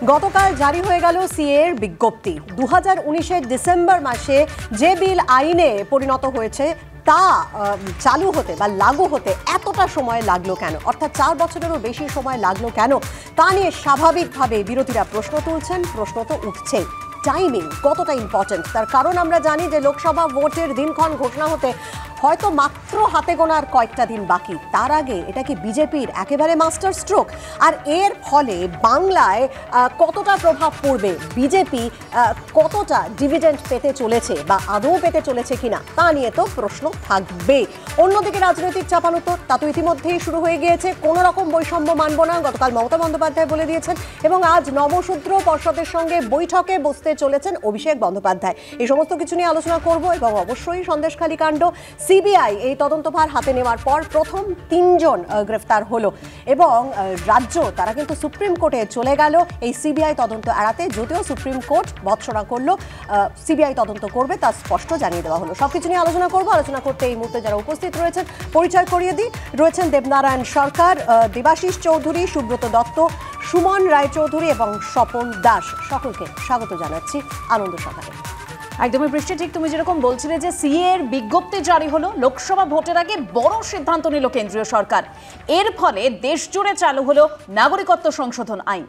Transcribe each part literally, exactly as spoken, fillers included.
গতকাল জারি হয়ে গেল সিএ এর বিজ্ঞপ্তি। দু হাজার উনিশের ডিসেম্বর মাসে যে বিল আইনে পরিণত হয়েছে তা চালু হতে বা লাগু হতে এতটা সময় লাগলো কেন, অর্থাৎ চার বছরেরও বেশি সময় লাগলো কেন, তা নিয়ে স্বাভাবিকভাবে বিরোধীরা প্রশ্ন তুলছেন। প্রশ্ন তো উঠছেই, টাইমিং কতটা ইম্পর্টেন্ট। তার কারণ আমরা জানি যে লোকসভা ভোটের দিনক্ষণ ঘোষণা হতে হয়তো মাত্র হাতে গোনার কয়েকটা দিন বাকি। তার আগে এটা কি বিজেপির একেবারে মাস্টার স্ট্রোক? আর এর ফলে বাংলায় কতটা প্রভাব পড়বে, বিজেপি কতটা ডিভিডেন্ড পেতে চলেছে বা আদৌ পেতে চলেছে কিনা, তা নিয়ে তো প্রশ্ন থাকবে। অন্যদিকে রাজনৈতিক চাপানুতর তা তো ইতিমধ্যেই শুরু হয়ে গিয়েছে। কোনো রকম বৈষম্য মানব না, গতকাল মমতা বন্দ্যোপাধ্যায় বলে দিয়েছেন, এবং আজ নবশূদ্র পর্ষদের সঙ্গে বৈঠকে বসতে চলেছেন অভিষেক বন্দ্যোপাধ্যায়। এই সমস্ত কিছু নিয়ে আলোচনা করব, এবং অবশ্যই সন্দেশখালী কাণ্ড, সিবিআই এই তদন্তভার হাতে নেওয়ার পর প্রথম তিনজন গ্রেফতার হলো, এবং রাজ্য তারা কিন্তু সুপ্রিম কোর্টে চলে গেল এই সিবিআই তদন্ত এড়াতে। যদিও সুপ্রিম কোর্ট ভৎসনা করলো, সিবিআই তদন্ত করবে তা স্পষ্ট জানিয়ে দেওয়া হলো। সবকিছু নিয়ে আলোচনা করবো। আলোচনা করতে এই মুহূর্তে যারা উপস্থিত রয়েছেন পরিচয় করিয়ে দিই। রয়েছেন দেবনারায়ণ সরকার, দেবাশিস চৌধুরী, সুব্রত দত্ত, সুমন রায়চৌধুরী এবং স্বপন দাস। সকলকে স্বাগত জানাচ্ছি আনন্দ সকালে। একদমই বৃষ্টি, ঠিক তুমি যেরকম বলছিলে যে সিএ এর বিজ্ঞপ্তি জারি হলো, লোকসভা ভোটের আগে বড় সিদ্ধান্ত নিল কেন্দ্রীয় সরকার। এর ফলে দেশ জুড়ে চালু হলো নাগরিকত্ব সংশোধন আইন।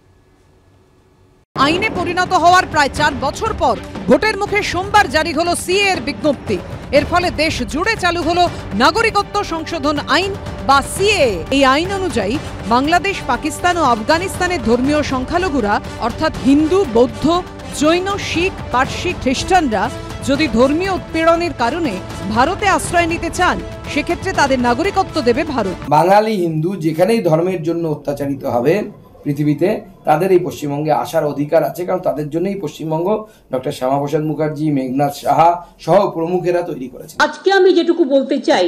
আইনে পরিণত হওয়ার প্রায় চার বছর পর ভোটের মুখে সোমবার জারি হলো সিএ এর বিজ্ঞপ্তি। এর ফলে দেশ জুড়ে চালু হলো নাগরিকত্ব সংশোধন আইন বা সিএ। এই আইন অনুযায়ী বাংলাদেশ, পাকিস্তান ও আফগানিস্তানের ধর্মীয় সংখ্যালঘুরা অর্থাৎ হিন্দু, বৌদ্ধ, জৈন, শিখ, পার্সি, খ্রিস্টানরা যদি ধর্মীয় উৎপীড়নের কারণে ভারতে আশ্রয় নিতে চান, সেক্ষেত্রে তাদের নাগরিকত্ব দেবে ভারত। বাঙালি হিন্দু যেখানেই ধর্মের জন্য অত্যাচারিত হবে পৃথিবীতে, তাদের এই পশ্চিমবঙ্গে আসার অধিকার আছে, কারণ তাদের জন্যই পশ্চিমবঙ্গ ডক্টর শ্যামাপ্রসাদ মুখার্জি, মেঘনাথ সাহা সহ প্রমুখেরা তৈরি করেছে। আজকে আমি যেটুকু বলতে চাই,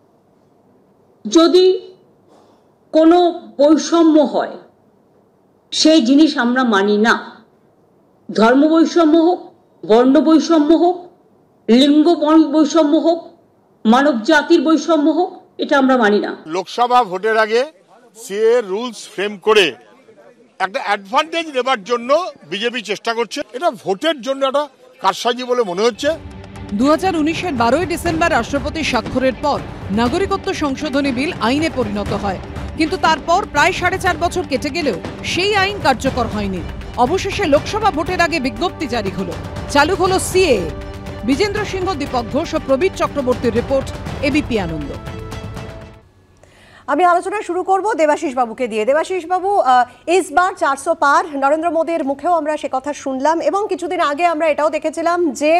যদি কোনো বৈষম্য হয় সেই জিনিস আমরা মানি না। ধর্ম বৈষম্য হোক, বর্ণ বৈষম্য হোক, লিঙ্গ বৈষম্য হোক, মানব জাতির বৈষম্য হোক, এটা আমরা মানি না। লোকসভা ভোটের আগে সিএ রুলস ফ্রেম করে একটা অ্যাডভান্টেজ নেবার জন্য বিজেপি চেষ্টা করছে। এটা ভোটের জন্য একটা কারসাজি বলে মনে হচ্ছে। দু হাজার উনিশের বারোই ডিসেম্বর রাষ্ট্রপতি স্বাক্ষরের পর নাগরিকত্ব সংশোধনী বিল আইনে পরিণত হয়, কিন্তু তারপর প্রায় সাড়ে চার বছর কেটে গেলেও সেই আইন কার্যকর হয়নি। অবশেষে লোকসভা ভোটের আগে বিজ্ঞপ্তি জারি হলো, চালু হলো সিএ। বিজেন্দ্র সিংহ, দীপক ঘোষ ও প্রবীর চক্রবর্তীর রিপোর্ট, এবিপি আনন্দ। আমি আলোচনা শুরু করব দেবাশিস বাবুকে দিয়ে। দেবাশিস বাবু, ইসবার চারশো পার, নরেন্দ্র মোদীর মুখেও আমরা সে কথা শুনলাম, এবং কিছুদিন আগে আমরা এটাও দেখেছিলাম যে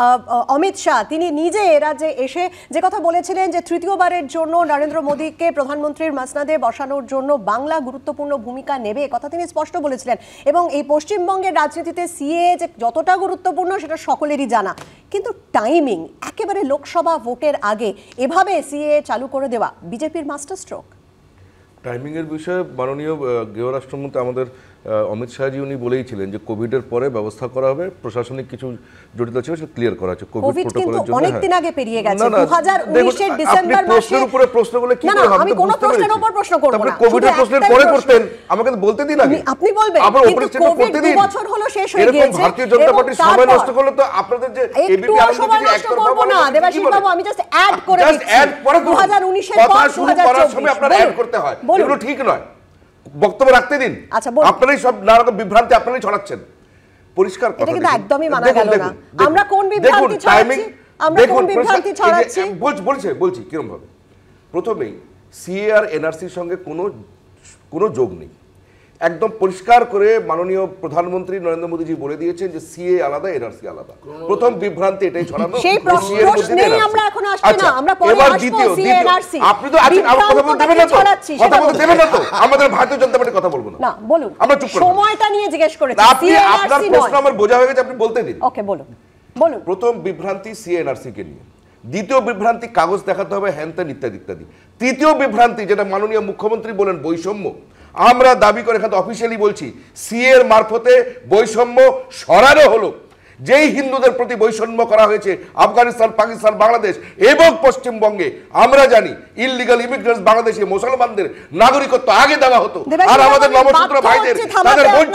অমিত শাহ তিনি নিজে রাজ্যে এসে যে কথা বলেছিলেন যে তৃতীয়বারের জন্য নরেন্দ্র মোদীকে প্রধানমন্ত্রীর মাসনাদে বসানোর জন্য বাংলা গুরুত্বপূর্ণ ভূমিকা নেবে, কথা তিনি স্পষ্ট বলেছিলেন। এবং এই পশ্চিমবঙ্গের রাজনীতিতে সিএ যে যতটা গুরুত্বপূর্ণ সেটা সকলেরই জানা, কিন্তু টাইমিং একেবারে লোকসভা ভোটের আগে এভাবে সিএ চালু করে দেওয়া বিজেপির মাস্টার স্ট্রোক। টাইমিংয়ের বিষয়ে মাননীয় গৃহরাষ্ট্রমন্ত্রী আমাদের অমিত শাহজি উনি বলেইছিলেন যে কোভিডের পরে ব্যবস্থা করা হবে, প্রশাসনিক কিছু জটিলতা ছিল সেটা ক্লিয়ার করা হচ্ছে। কোভিড প্রটোকলের জন্য অনেক দিন আগে পেরিয়ে গেছে, দু হাজার উনিশের ডিসেম্বর মাসে। প্রশ্নের উপরে প্রশ্নগুলো কি করে হবে? আমি কোন প্রশ্নের উপর প্রশ্ন করব না, আপনি কোভিডের প্রশ্নের পরে করতেন, আমাকে বলতে দিন আগে। আপনি বলবেন কিন্তু কোভিড দুই বছর হলো শেষ হয়ে গিয়েছে। এরকম ভারতীয় জনতা পার্টির সময় নষ্ট করলে তো আপনাদের যে এবিপি আনন্দ যে একতরফা করব না। দেবাশিস বাবু, আমি জাস্ট অ্যাড করে দিচ্ছি, দু হাজার উনিশের পর দু হাজার চব্বিশ সময় আপনারা অ্যাড করতে হয়, এগুলো ঠিক নয়। বক্তব্য রাখতে দিন। আপনারাই সব নানা রকম বিভ্রান্তি আপনারাই ছড়াচ্ছেন। পরিষ্কার কথা, এটা কিন্তু একদমই মানা গেল না। আমরা কোন বিভ্রান্তি ছড়াচ্ছি? আমরা কোন বিভ্রান্তি ছড়াচ্ছি? বলছি বলছি বলছি কিরকম ভাবে। প্রথমেই সিএ আর এনআরসির সঙ্গে কোনো কোনো যোগ নেই। একদম পরিষ্কার করে মাননীয় প্রধানমন্ত্রী নরেন্দ্র মোদীজি বলে দিয়েছেন যে সিএ আলাদা, এনআরসি আলাদা। প্রথম বিভ্রান্তি এটাই ছড়ানো। সেই প্রশ্নেই আমরা এখন আসছি না, আমরা পরে আসবো সিএ এনআরসি। আপনি তো আছেন, আমার কথা বলতে দেবেন না তো, কথা বলতে দেবেন না তো, আমাদের ভারতীয় জনতা পার্টি কথা বলবো না। না বলুন, আমরা চুপ করব। সময়টা নিয়ে জিজ্ঞেস করেছি, আপনি আপনার প্রশ্ন আমার বোঝা হয়ে গেছে, আপনি বলতে দিন। ওকে বলুন বলুন। প্রথম বিভ্রান্তি সিএ এনআরসি কে নিয়ে, দ্বিতীয় বিভ্রান্তি কাগজ দেখাতে হবে, হ্যান ত্যান ইত্যাদি ইত্যাদি। তৃতীয় বিভ্রান্তি যেটা মাননীয় মুখ্যমন্ত্রী বলেন বৈষম্য, আমরা দাবি করে এখানে অফিসিয়ালি বলছি সিএ এর মারফতে বৈষম্য সরানো হলো। যেই হিন্দুদের প্রতি বৈষম্য করা হয়েছে আফগানিস্তান, পাকিস্তান, বাংলাদেশ এবং পশ্চিমবঙ্গে, আমরা জানি ইললিগাল ইমিগ্রেন্টস বাংলাদেশে মুসলমানদের নাগরিকত্ব আগে দেওয়া হতো, আর আমাদের নবসূত্র ভাইদের তাদের বঞ্চিত করা হতো।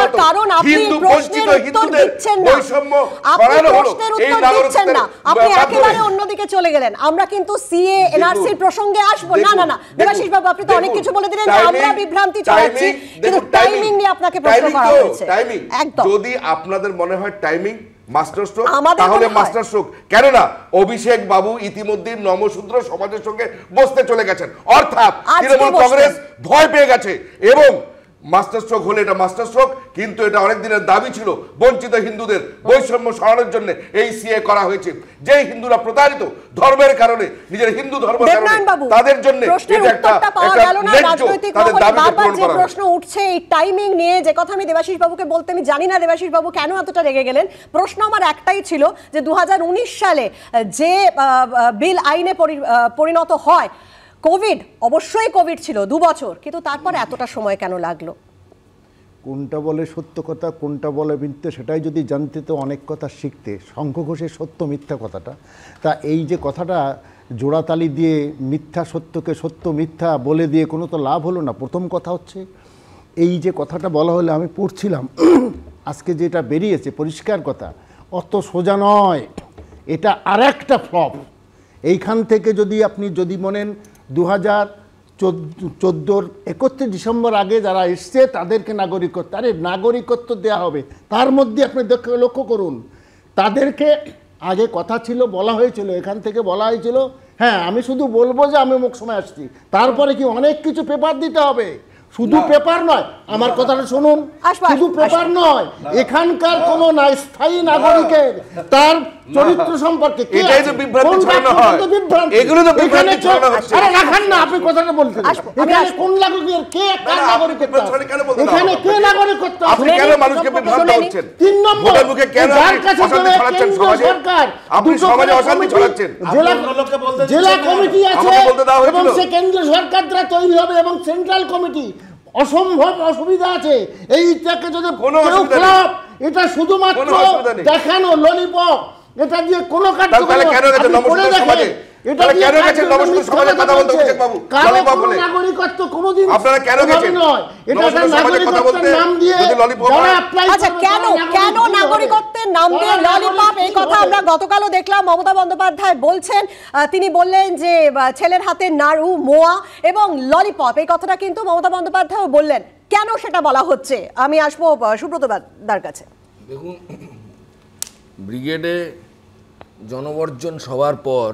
হতো কারণ আপনি হিন্দু প্রশ্নের বঞ্চিত উত্তর হিন্দুদের দিচ্ছেন না বৈষম্য আপনি করানো হলো প্রশ্নের এই উত্তর দিচ্ছেন না নাগরিকত্বের আপনি মাধ্যমে। একেবারে অন্যদিকে চলে গেলেন আমরা কিন্তু সিএ এনআরসি প্রসঙ্গে আসবো না না না দেবাশিস বাবু আপনি তো অনেক কিছু বলে দিলেন যে আমরা বিভ্রান্তি ছড়াচ্ছি কিন্তু টাইমিং নিয়ে আপনাকে প্রশ্ন করা হয়েছে একদম যদি আপনাদের মনে হয় টাইমিং মাস্টার স্ট্রোক আমাদের তাহলে মনে হয়। মাস্টার স্ট্রোক কেন না অভিষেক বাবু ইতিমধ্যে নমশূদ্র সমাজের সঙ্গে বসতে চলে গেছেন অর্থাৎ আজকে তৃণমূল বসছেন। কংগ্রেস ভয় পেয়ে গেছে এবং মাস্টার স্ট্রোক হলে এটা মাস্টার স্ট্রোক কিন্তু এটা অনেক দিনের দাবি ছিল বঞ্চিত হিন্দুদের বৈষম্য সরানোর জন্য এই সিএ করা হয়েছে যেই হিন্দুরা প্রতারিত ধর্মের কারণে নিজের হিন্দু ধর্মের কারণে দেবনারায়ণ বাবু, তাদের জন্য প্রশ্নের এটা একটা উত্তরটা পাওয়া একটা গেল না, ন্যায্য রাজনৈতিক তাদের মহলে দাবিকে বারবার পূরণ যে করা হয়েছে। প্রশ্ন উঠছে এই টাইমিং নিয়ে যে কথা আমি দেবাশিস বাবুকে বলতে আমি জানি না দেবাশিস বাবু কেন এতটা রেগে গেলেন প্রশ্ন আমার একটাই ছিল যে দু হাজার উনিশ সালে যে বিল আইনে পরি- আহ, পরিণত হয় কোভিড অবশ্যই কোভিড ছিল দু বছর কিন্তু তারপর এতটা সময় কেন লাগলো কোনটা বলে সত্য কথা কোনটা বলে মিথ্যে সেটাই যদি জানতে তো অনেক কথা শিখতে শঙ্খ ঘোষের সত্য মিথ্যা কথাটা তা এই যে কথাটা জোড়াতালি দিয়ে মিথ্যা সত্যকে সত্য মিথ্যা বলে দিয়ে কোনো তো লাভ হলো না প্রথম কথা হচ্ছে এই যে কথাটা বলা হলে আমি পড়ছিলাম আজকে যেটা বেরিয়েছে পরিষ্কার কথা অত সোজা নয় এটা আর একটা ফ্লপ এইখান থেকে যদি আপনি যদি মনেন দু হাজার চোদ্দোর একত্রিশ ডিসেম্বর আগে যারা এসছে তাদেরকে নাগরিকত্ব আরে নাগরিকত্ব দেওয়া হবে তার মধ্যে আপনি লক্ষ্য করুন তাদেরকে আগে কথা ছিল বলা হয়েছিল এখান থেকে বলা হয়েছিল হ্যাঁ আমি শুধু বলবো যে আমি অমুক সময় আসছি তারপরে কি অনেক কিছু পেপার দিতে হবে শুধু পেপার নয় আমার কথাটা শুনুন শুধু পেপার নয় এখানকার কোন না স্থায়ী নাগরিকের তার চরিত্র সম্পর্কে এটাই তো বিভ্রান্তি ছড়ানো হয় এগুলো তো বিভ্রান্তি ছড়ানো হচ্ছে আরে রাখেন না আপনি কথাটা বলছেন এখানে কোন নাগরিকের কে কার নাগরিকত্ব এখানে কে নাগরিকত্ব আপনি কেন মানুষকে বিভ্রান্ত হচ্ছেন তিন নম্বর ভোটের মুখে কেন অশান্তি ছড়াচ্ছেন সমাজে আপনি সমাজে অশান্তি ছড়াচ্ছেন জেলা জেলা কমিটি আছে এবং সে কেন্দ্র সরকার দ্বারা তৈরি হবে এবং সেন্ট্রাল কমিটি অসম্ভব অসুবিধা আছে এইটাকে যদি কেউ ফ্লপ এটা শুধুমাত্র দেখানো ললিপপ এটা দিয়ে কোনো কাজ তাহলে কেন গেছে নমস্কার সমাজে এটা কেন গেছে নমস্কার সমাজে কথা বলতে অভিষেক বাবু ললিপপ বলে নাগরিকত্ব কোনোদিন আপনারা কেন গেছেন নয় এটা নাগরিকত্বের নাম দিয়ে যারা অ্যাপ্লাই আচ্ছা কেন কেন নাগরিকত্বের নাম দিয়ে ললিপপ এই কথা আমরা গতকালও দেখলাম মমতা বন্দ্যোপাধ্যায় বলছেন তিনি বললেন যে ছেলের হাতে নাড়ু মোয়া এবং ললিপপ এই কথাটা কিন্তু মমতা বন্দ্যোপাধ্যায়ও বললেন কেন সেটা বলা হচ্ছে আমি আসবো সুব্রত দার কাছে দেখুন ব্রিগেডে জনবর্জন সবার পর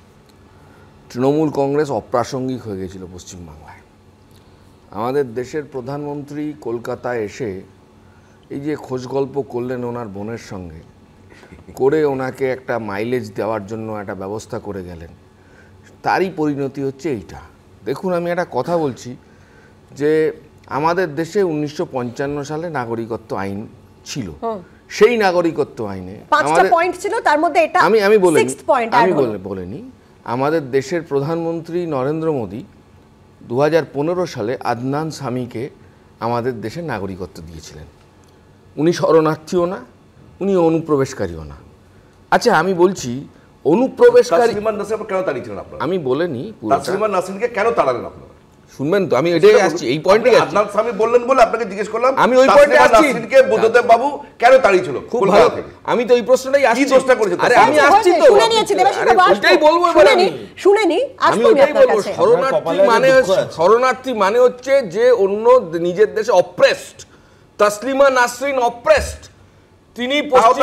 তৃণমূল কংগ্রেস অপ্রাসঙ্গিক হয়ে গেছিল পশ্চিমবাংলায় আমাদের দেশের প্রধানমন্ত্রী কলকাতায় এসে এই যে খোঁজ গল্প করলেন ওনার বোনের সঙ্গে করে ওনাকে একটা মাইলেজ দেওয়ার জন্য একটা ব্যবস্থা করে গেলেন তারই পরিণতি হচ্ছে এইটা দেখুন আমি একটা কথা বলছি যে আমাদের দেশে উনিশশো পঞ্চান্ন সালে নাগরিকত্ব আইন ছিল সেই নাগরিকত্ব আইনে পাঁচটা পয়েন্ট ছিল তার মধ্যে এটা আমি আমি বলিনি সিক্সথ পয়েন্ট আমি বলে বলিনি আমাদের দেশের প্রধানমন্ত্রী নরেন্দ্র মোদী দু হাজার পনেরো সালে আদনান সামিকে আমাদের দেশের নাগরিকত্ব দিয়েছিলেন উনি শরণার্থীও না উনি অনুপ্রবেশকারীও না আচ্ছা আমি বলছি অনুপ্রবেশকারী কেন তাড়িয়েছিলেন আপনারা আমি বলিনি তাসলিমা নাসরিনকে কেন তাড়ালেন আপনারা শুনবেন তো আমি এটাই আসছি এই পয়েন্টে আদনান সামি বললেন বলে আপনাকে জিজ্ঞেস করলাম আমি ওই পয়েন্টে আসছি নাসরিনকে বুদ্ধদেব বাবু কেন তাড়িয়েছিল খুব ভালো আমি তো এই প্রশ্নটাই আসছি কি দোষটা করেছে আরে আমি আসছি তো শুনে নিয়েছি দেবাশিস বাবু ওইটাই বলবো এবার আমি শুনে নি আমি ওইটাই বলবো শরণার্থী মানে শরণার্থী মানে হচ্ছে যে অন্য নিজের দেশে অপ্রেসড তাসলিমা নাসরিন অপ্রেসড তিনি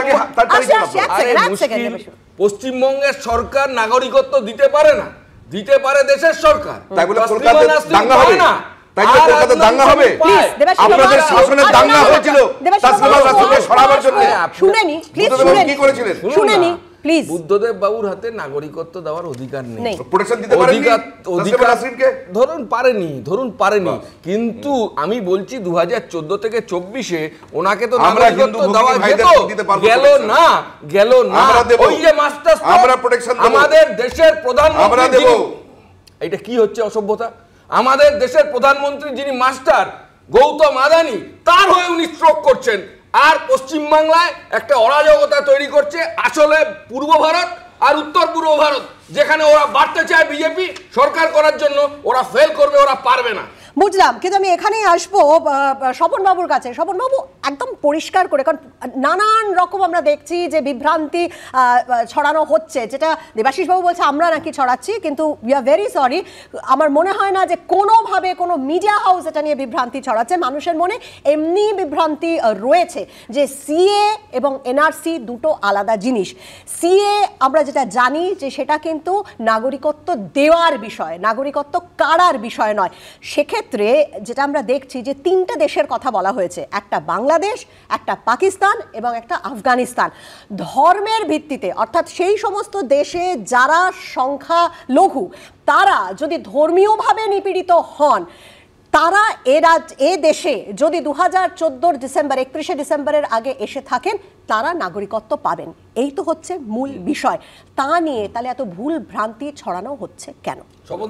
পশ্চিমবঙ্গের সরকার নাগরিকত্ব দিতে পারে না দিতে পারে দেশের সরকার তাই বলে কলকাতায় দাঙ্গা হবে না তাই বলে কলকাতায় দাঙ্গা হবে আপনাদের শাসনে দাঙ্গা হয়েছিল তাসলিমা নাসরিনকে সরাবার জন্য শুনেনি প্লিজ কি করেছিলেন শুনেনি প্লিজ বুদ্ধদেব বাবুর হাতে নাগরিকত্ব দেওয়ার অধিকার নেই প্রোটেকশন দিতে পারেননি অধিকার নাসরিনকে ধরুন পারেনি ধরুন পারেনি কিন্তু আমি বলছি দু হাজার চোদ্দ থেকে চব্বিশে ওনাকে তো নাগরিকত্ব দেওয়া যেত গেল না গেল না ওই যে মাস্টার আমরা প্রোটেকশন দেব আমাদের দেশের প্রধানমন্ত্রী আমরা দেব এটা কি হচ্ছে অসভ্যতা আমাদের দেশের প্রধানমন্ত্রী যিনি মাস্টার গৌতম আদানি তার হয়ে উনি স্ট্রোক করছেন আর পশ্চিমবাংলায় একটা অরাজকতা তৈরি করছে আসলে পূর্ব ভারত আর উত্তর পূর্ব ভারত যেখানে ওরা বাড়তে চায় বিজেপি সরকার করার জন্য ওরা ফেল করবে ওরা পারবে না বুঝলাম, কিন্তু আমি এখানেই আসবো স্বপন বাবুর কাছে। স্বপন বাবু, একদম পরিষ্কার করে, কারণ নানান রকম আমরা দেখছি যে বিভ্রান্তি ছড়ানো হচ্ছে, যেটা দেবাশিস বাবু বলছে আমরা নাকি ছড়াচ্ছি, কিন্তু উই আর ভেরি সরি, আমার মনে হয় না যে কোনোভাবে কোনো মিডিয়া হাউস এটা নিয়ে বিভ্রান্তি ছড়াচ্ছে। মানুষের মনে এমনি বিভ্রান্তি রয়েছে যে সিএ এবং এনআরসি দুটো আলাদা জিনিস। সিএ আমরা যেটা জানি যে সেটা কিন্তু নাগরিকত্ব দেওয়ার বিষয়, নাগরিকত্ব কাড়ার বিষয় নয়। সেক্ষেত্রে যেটা আমরা দেখছি যে তিনটে দেশের কথা বলা হয়েছে, একটা বাংলাদেশ, একটা পাকিস্তান এবং একটা আফগানিস্তান। ধর্মের ভিত্তিতে, অর্থাৎ সেই সমস্ত দেশে যারা সংখ্যালঘু তারা যদি ধর্মীয়ভাবে নিপীড়িত হন, তারা এরা এ দেশে যদি দু হাজার চোদ্দোর ডিসেম্বর একত্রিশে ডিসেম্বরের আগে এসে থাকেন, তারা নাগরিকত্ব পাবেন। এই তো হচ্ছে মূল বিষয়। তা নিয়ে তাহলে এত ভুল ভ্রান্তি ছড়ানো হচ্ছে কেন?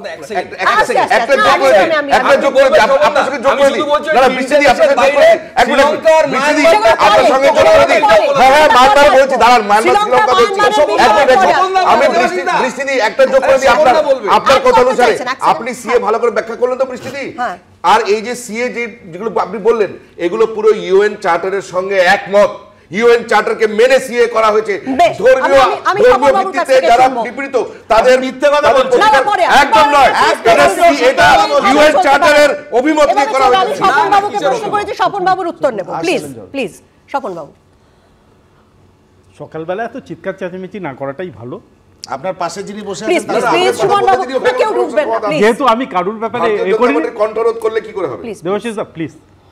আপনার কথা অনুসারে আপনি সিএ ভালো করে ব্যাখ্যা করলেন তো বৃষ্টিদি, আর এই যে সিএ যেগুলো আপনি বললেন এগুলো পুরো ইউএন চার্টারের সঙ্গে একমত। ইউএন চার্টারকে মেনে সিএ করা হয়েছে। ধর্মীয় ধর্মীয় ভিত্তিতে যারা নিপীড়িত তাদের মিথ্যে কথা বলছে, একদম নয়, এটা ইউএন চার্টারের অভিমত নিয়ে করা হয়েছে। স্বপন বাবুকে প্রশ্ন করেছি, স্বপন বাবুর উত্তর নেব প্লিজ প্লিজ স্বপন বাবু। সকালবেলা এত চিৎকার চেঁচামেচি না করাটাই ভালো। আপনার পাশে যিনি বসে আছেন যেহেতু আমি কারুর ব্যাপারে কন্ট্রোল করলে কি করে হবে? দেবাশিস দা প্লিজ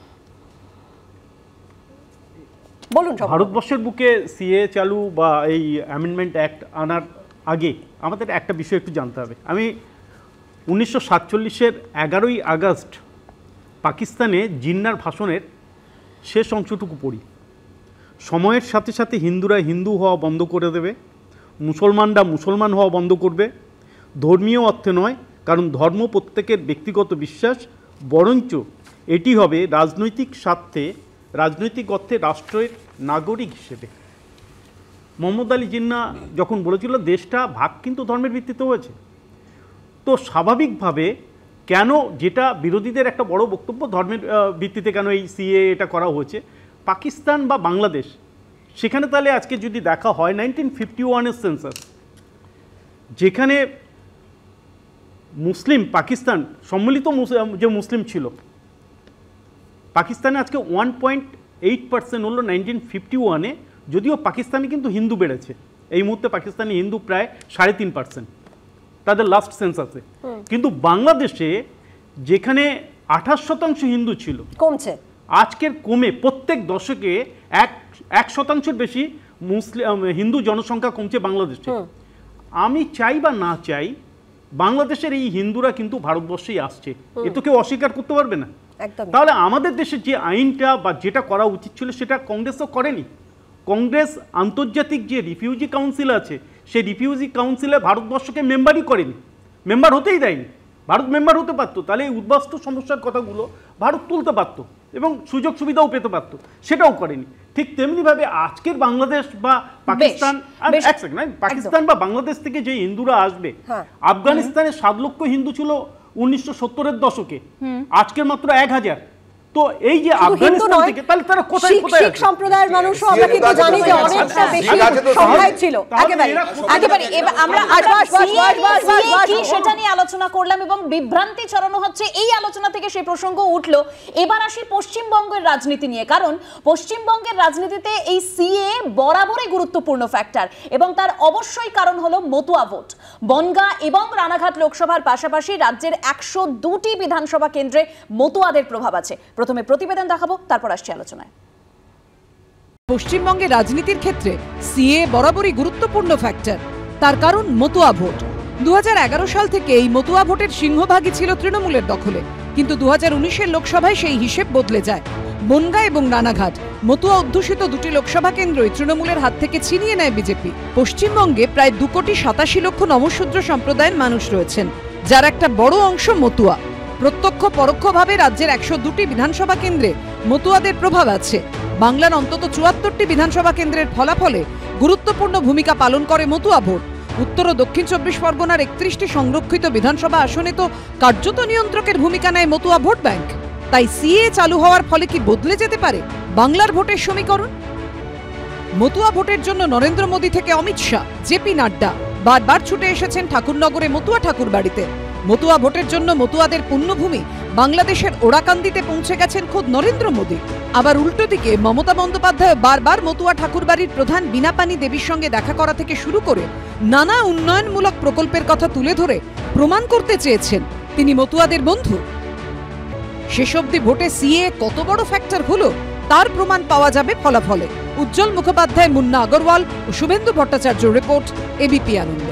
বলুন। ভারতবর্ষের বুকে সিএ চালু বা এই অ্যামেন্ডমেন্ট অ্যাক্ট আনার আগে আমাদের একটা বিষয় একটু জানতে হবে। আমি উনিশশো সাতচল্লিশের এগারোই আগস্ট পাকিস্তানে জিন্নার ভাষণের শেষ অংশটুকু পড়ি। সময়ের সাথে সাথে হিন্দুরা হিন্দু হওয়া বন্ধ করে দেবে, মুসলমানরা মুসলমান হওয়া বন্ধ করবে। ধর্মীয় অর্থে নয়, কারণ ধর্ম প্রত্যেকের ব্যক্তিগত বিশ্বাস, বরঞ্চ এটি হবে রাজনৈতিক স্বার্থে, রাজনৈতিক অর্থে রাষ্ট্রের নাগরিক হিসেবে। মোহাম্মদ আলী জিন্না যখন বলেছিল দেশটা ভাগ কিন্তু ধর্মের ভিত্তিতে হয়েছে, তো স্বাভাবিকভাবে কেন, যেটা বিরোধীদের একটা বড় বক্তব্য, ধর্মের ভিত্তিতে কেন এই সিএ এটা করা হয়েছে, পাকিস্তান বা বাংলাদেশ, সেখানে তাহলে আজকে যদি দেখা হয় নাইনটিন ফিফটি ওয়ানের সেন্সাস, যেখানে মুসলিম পাকিস্তান সম্মিলিত যে মুসলিম ছিল, পাকিস্তানে আজকে ওয়ান পয়েন্ট এইট পার্সেন্ট হলো নাইনটিন ফিফটি ওয়ানে, যদিও পাকিস্তানে কিন্তু হিন্দু বেড়েছে। এই মুহূর্তে পাকিস্তানি হিন্দু প্রায় সাড়ে তিন পার্সেন্ট তাদের লাস্ট সেন্সাসে। কিন্তু বাংলাদেশে যেখানে আঠাশ শতাংশ হিন্দু ছিল, কমছে, আজকের কমে প্রত্যেক দশকে এক এক শতাংশের বেশি মুসলিম হিন্দু জনসংখ্যা কমছে বাংলাদেশে। আমি চাই বা না চাই, বাংলাদেশের এই হিন্দুরা কিন্তু ভারতবর্ষেই আসছে, এ তো কেউ অস্বীকার করতে পারবে না। তাহলে আমাদের দেশের যে আইনটা বা যেটা করা উচিত ছিল সেটা কংগ্রেসও করেনি। কংগ্রেস আন্তর্জাতিক যে রিফিউজি কাউন্সিল আছে, সেই রিফিউজি কাউন্সিলে ভারতবর্ষকে মেম্বারই করেনি, মেম্বার হতেই দেয়নি। ভারত মেম্বার হতে পারতো, তাহলে এই উদ্বাস্তু সমস্যার কথাগুলো ভারত তুলতে পারতো এবং সুযোগ সুবিধাও পেতে পারতো, সেটাও করেনি। ঠিক তেমনিভাবে আজকের বাংলাদেশ বা পাকিস্তান, পাকিস্তান বা বাংলাদেশ থেকে যে হিন্দুরা আসবে, আফগানিস্তানে সাত লক্ষ হিন্দু ছিল উনিশশো সত্তরের দশকে, আজকের মাত্র এক হাজার। তো এই যে আফগানিস্তান থেকে, তাহলে তারা কোথায় কোথায় শিখ সম্প্রদায়ের মানুষও আমরা কিন্তু জানি যে অনেকটা বেশি সংখ্যায় ছিল। একেবারে একেবারে আমরা কি সেটা নিয়ে আলোচনা করলাম এবং বিভ্রান্তি ছড়ানো হচ্ছে, এই আলোচনা থেকে সেই প্রসঙ্গ উঠলো। এবার আসি পশ্চিমবঙ্গের রাজনীতি নিয়ে, কারণ পশ্চিমবঙ্গের রাজনীতিতে এই সিএ বরাবরই গুরুত্বপূর্ণ ফ্যাক্টর এবং তার অবশ্যই কারণ হলো মতুয়া ভোট। বনগাঁ এবং রানাঘাট লোকসভার পাশাপাশি রাজ্যের একশো দুটি বিধানসভা কেন্দ্রে মতুয়াদের প্রভাব আছে। প্রথমে প্রতিবেদন দেখাবো, তারপর আসছি আলোচনায়। পশ্চিমবঙ্গের রাজনীতির ক্ষেত্রে সিএ বরাবরই গুরুত্বপূর্ণ ফ্যাক্টর। তার কারণ মতুয়া ভোট। দু হাজার এগারো সাল থেকে এই মতুয়া ভোটের সিংহভাগই ছিল তৃণমূলের দখলে, কিন্তু দু হাজার উনিশের লোকসভায় সেই হিসেব বদলে যায়। বনগাঁ এবং রানাঘাট মতুয়া অধ্যুষিত দুটি লোকসভা কেন্দ্রই তৃণমূলের হাত থেকে ছিনিয়ে নেয় বিজেপি। পশ্চিমবঙ্গে প্রায় দু কোটি সাতাশি লক্ষ নমশূদ্র সম্প্রদায়ের মানুষ রয়েছেন, যার একটা বড় অংশ মতুয়া। প্রত্যক্ষ পরোক্ষভাবে রাজ্যের একশো দুটি বিধানসভা কেন্দ্রে মতুয়াদের প্রভাব আছে। বাংলার অন্তত চুয়াত্তরটি বিধানসভা কেন্দ্রের ফলাফলে গুরুত্বপূর্ণ ভূমিকা পালন করে মতুয়া ভোট। উত্তর ও দক্ষিণ চব্বিশ পরগনার একত্রিশটি সংরক্ষিত বিধানসভা আসনে তো কার্যত নিয়ন্ত্রকের ভূমিকা নেয় মতুয়া ভোট ব্যাংক। তাই সিএ চালু হওয়ার ফলে কি বদলে যেতে পারে বাংলার ভোটের সমীকরণ? মতুয়া ভোটের জন্য নরেন্দ্র মোদী থেকে অমিত শাহ, জেপি নাড্ডা বারবার ছুটে এসেছেন ঠাকুরনগরে মতুয়া ঠাকুর বাড়িতে। মতুয়া ভোটের জন্য মতুয়াদের পুণ্যভূমি বাংলাদেশের ওরাকান্দিতে পৌঁছে গেছেন খোদ নরেন্দ্র মোদী। আবার উল্টো দিকে মমতা বন্দ্যোপাধ্যায় বারবার মতুয়া ঠাকুরবাড়ির প্রধান বীণাপানি দেবীর সঙ্গে দেখা করা থেকে শুরু করে নানা উন্নয়নমূলক প্রকল্পের কথা তুলে ধরে প্রমাণ করতে চেয়েছেন তিনি মতুয়াদের বন্ধু। শেষ অবধি ভোটে সিএ কত বড় ফ্যাক্টর হলো তার প্রমাণ পাওয়া যাবে ফলাফলে। উজ্জ্বল মুখোপাধ্যায়, মুন্না আগরওয়াল ও শুভেন্দু ভট্টাচার্য রিপোর্ট, এবিপি আনন্দ।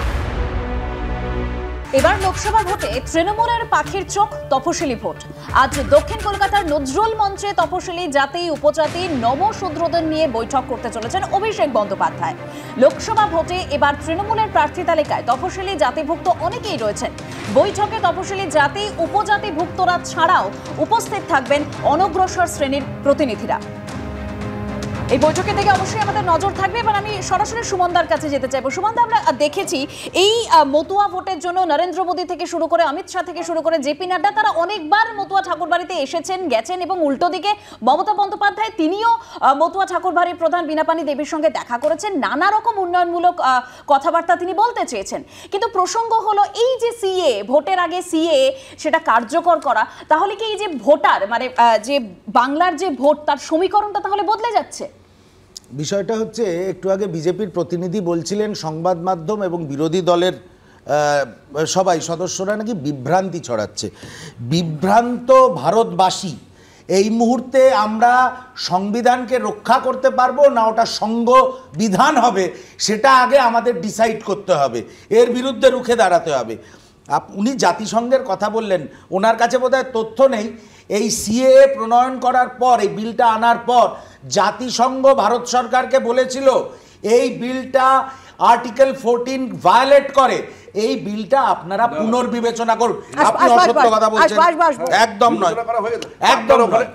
এবার লোকসভা ভোটে তৃণমূলের পাখির চোখ তপশিলি ভোট। আজ দক্ষিণ কলকাতার নজরুল মঞ্চে তপশিলি জাতি উপজাতি নবশূদ্রদের নিয়ে বৈঠক করতে চলেছেন অভিষেক বন্দ্যোপাধ্যায়। লোকসভা ভোটে এবার তৃণমূলের প্রার্থী তালিকায় তপশিলি জাতিভুক্ত অনেকেই রয়েছেন। বৈঠকে তপশিলি জাতি উপজাতিভুক্তরা ছাড়াও উপস্থিত থাকবেন অনগ্রসর শ্রেণীর প্রতিনিধিরা। এই বৈঠকে থেকে অবশ্যই আমাদের নজর থাকবে। এবার আমি সরাসরি সুমনদার কাছে যেতে চাইবো। সুমনদা, আমরা দেখেছি এই মতুয়া ভোটের জন্য নরেন্দ্র মোদী থেকে শুরু করে অমিত শাহ থেকে শুরু করে জেপি নাড্ডা তারা অনেকবার মতুয়া ঠাকুরবাড়িতে এসেছেন গেছেন, এবং উল্টো দিকে মমতা বন্দ্যোপাধ্যায় তিনিও মতুয়া ঠাকুরবাড়ির প্রধান বীণাপানি দেবীর সঙ্গে দেখা করেছেন, নানা রকম উন্নয়নমূলক কথাবার্তা তিনি বলতে চেয়েছেন। কিন্তু প্রসঙ্গ হলো এই যে সিএ, ভোটের আগে সিএ সেটা কার্যকর করা, তাহলে কি এই যে ভোটার মানে যে বাংলার যে ভোট তার সমীকরণটা তাহলে বদলে যাচ্ছে? বিষয়টা হচ্ছে, একটু আগে বিজেপির প্রতিনিধি বলছিলেন সংবাদ মাধ্যম এবং বিরোধী দলের সবাই সদস্যরা নাকি বিভ্রান্তি ছড়াচ্ছে। বিভ্রান্ত ভারতবাসী এই মুহূর্তে আমরা সংবিধানকে রক্ষা করতে পারবো না ওটা সংবিধান হবে, সেটা আগে আমাদের ডিসাইড করতে হবে, এর বিরুদ্ধে রুখে দাঁড়াতে হবে। উনি জাতিসংঘের কথা বললেন, ওনার কাছে বোধহয় তথ্য নেই। এই সিএএ প্রণয়ন করার পর, এই বিলটা আনার পর জাতিসংঘ ভারত সরকারকে বলেছিল এই বিলটা আর্টিকেল চৌদ্দ ভায়োলেট করে, এই বিলটা আপনারা পুনর্বিবেচনা করুন। আপনি অসত্য কথা বলছেন, একদম নয়, একদম নয়।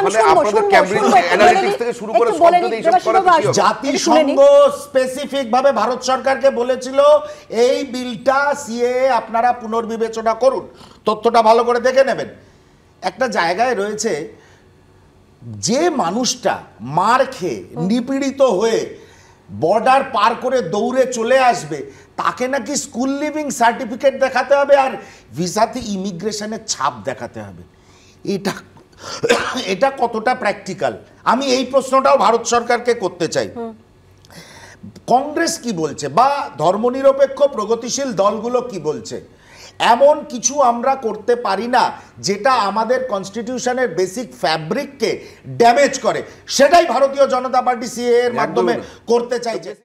জাতিসংঘ স্পেসিফিক ভাবে ভারত সরকারকে বলেছিল এই বিলটা সিএএ আপনারা পুনর্বিবেচনা করুন। তথ্যটা ভালো করে দেখে নেবেন। একটা জায়গায় রয়েছে, যে মানুষটা মার খেয়ে নিপীড়িত হয়ে বর্ডার পার করে দৌড়ে চলে আসবে তাকে নাকি স্কুল লিভিং সার্টিফিকেট দেখাতে হবে আর ভিসাতে ইমিগ্রেশনের ছাপ দেখাতে হবে। এটা এটা কতটা প্র্যাকটিক্যাল, আমি এই প্রশ্নটাও ভারত সরকারকে করতে চাই। কংগ্রেস কি বলছে বা ধর্মনিরপেক্ষ প্রগতিশীল দলগুলো কি বলছে? এমন কিছু আমরা করতে পারি না যেটা আমাদের কনস্টিটিউশনের বেসিক ফ্যাব্রিককে ড্যামেজ করে, সেটাই ভারতীয় জনতা পার্টি সিএএ এর মাধ্যমে করতে চাইছে।